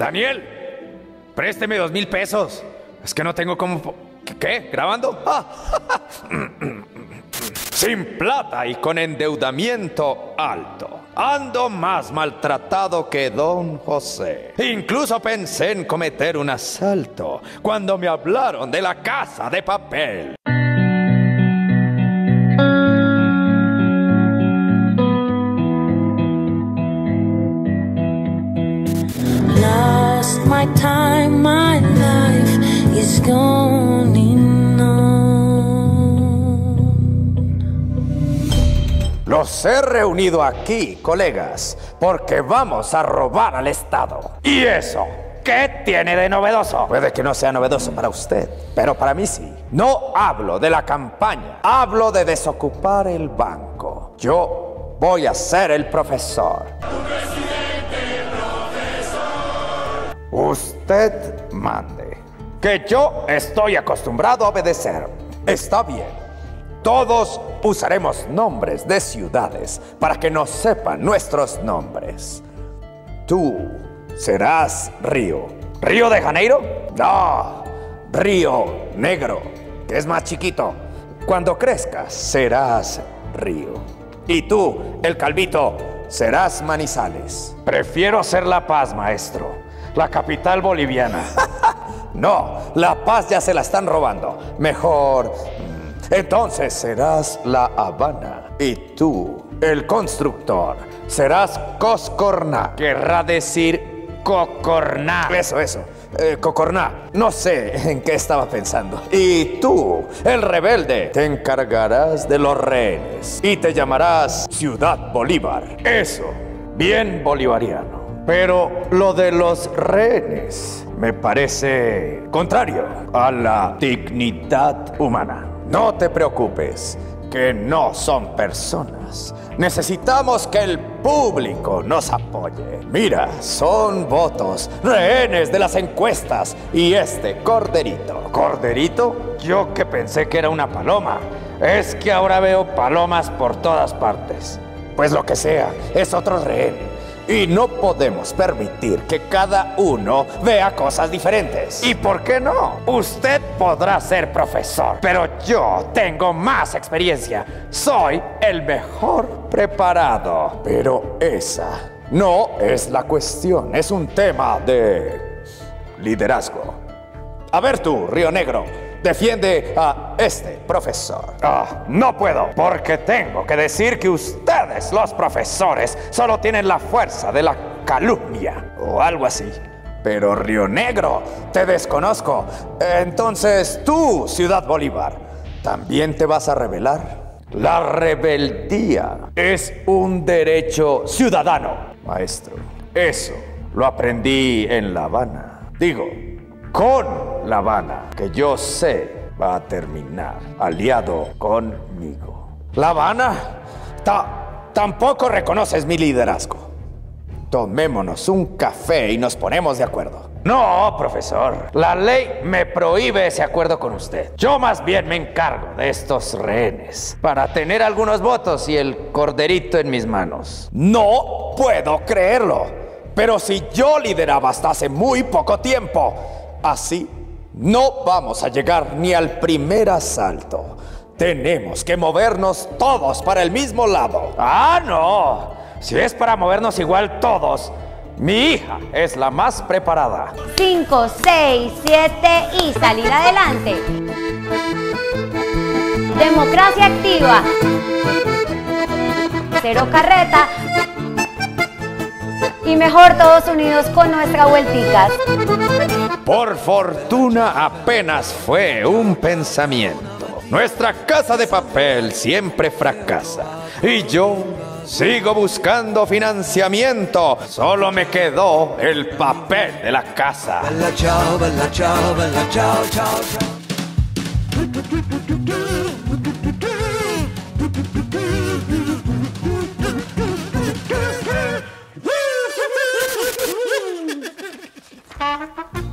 Daniel, présteme 2,000 pesos. Es que no tengo cómo... ¿Qué? ¿Grabando? Ah. Sin plata y con endeudamiento alto. Ando más maltratado que Don José. Incluso pensé en cometer un asalto cuando me hablaron de La Casa de Papel. Lost my time, my life is going on. Los he reunido aquí, colegas, porque vamos a robar al Estado. ¿Y eso qué tiene de novedoso? Puede que no sea novedoso para usted, pero para mí sí. No hablo de la campaña, hablo de desocupar el banco. Yo voy a ser el profesor. Usted mande. Que yo estoy acostumbrado a obedecer. Está bien. Todos usaremos nombres de ciudades para que nos sepan nuestros nombres. Tú serás Río. ¿Río de Janeiro? No, Río Negro, que es más chiquito. Cuando crezcas, serás Río. Y tú, el calvito, serás Manizales. Prefiero ser La Paz, maestro. La capital boliviana. No, La Paz ya se la están robando. Mejor... entonces serás La Habana. Y tú, el constructor, serás Coscorná. Querrá decir Cocorná. Eso. Cocorná. No sé en qué estaba pensando. Y tú, el rebelde, te encargarás de los rehenes. Y te llamarás Ciudad Bolívar. Eso, bien bolivariano. Pero lo de los rehenes me parece contrario a la dignidad humana. No te preocupes, que no son personas. Necesitamos que el público nos apoye. Mira, son votos, rehenes de las encuestas y este corderito. ¿Corderito? Yo que pensé que era una paloma. Es que ahora veo palomas por todas partes. Pues lo que sea, es otro rehén. Y no podemos permitir que cada uno vea cosas diferentes. ¿Y por qué no? Usted podrá ser profesor, pero yo tengo más experiencia. Soy el mejor preparado. Pero esa no es la cuestión. Es un tema de liderazgo. A ver tú, Río Negro, defiende a este profesor. No puedo, porque tengo que decir que ustedes, los profesores, solo tienen la fuerza de la calumnia o algo así. Pero Río Negro, te desconozco. Entonces tú, Ciudad Bolívar, ¿también te vas a rebelar? La rebeldía es un derecho ciudadano, maestro. Eso lo aprendí en La Habana. Digo, con La Habana, que yo sé va a terminar aliado conmigo. ¿La Habana? Tampoco reconoces mi liderazgo. Tomémonos un café y nos ponemos de acuerdo. No, profesor. La ley me prohíbe ese acuerdo con usted. Yo más bien me encargo de estos rehenes para tener algunos votos y el corderito en mis manos. No puedo creerlo. Pero si yo lideraba hasta hace muy poco tiempo, así no vamos a llegar ni al primer asalto. Tenemos que movernos todos para el mismo lado. ¡Ah, no! Si es para movernos igual todos, mi hija es la más preparada. 5, 6, 7 y salir adelante. Democracia activa. Cero carreta. Y mejor todos unidos con nuestra vuelticas. Por fortuna apenas fue un pensamiento. Nuestra casa de papel siempre fracasa. Y yo sigo buscando financiamiento. Solo me quedó el papel de la casa. Bella ciao, bella ciao, bella ciao, ciao, ciao.